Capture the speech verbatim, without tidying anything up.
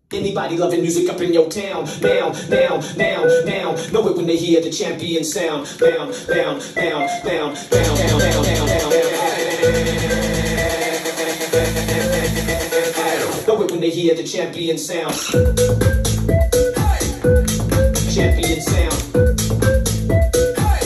Anybody loving music up in your town? Now, now, now, now. Know it when they hear the champion sound. Down, down, down, down, down, down, down, down, down, down. Know it when they hear the champion sound. Champion sound.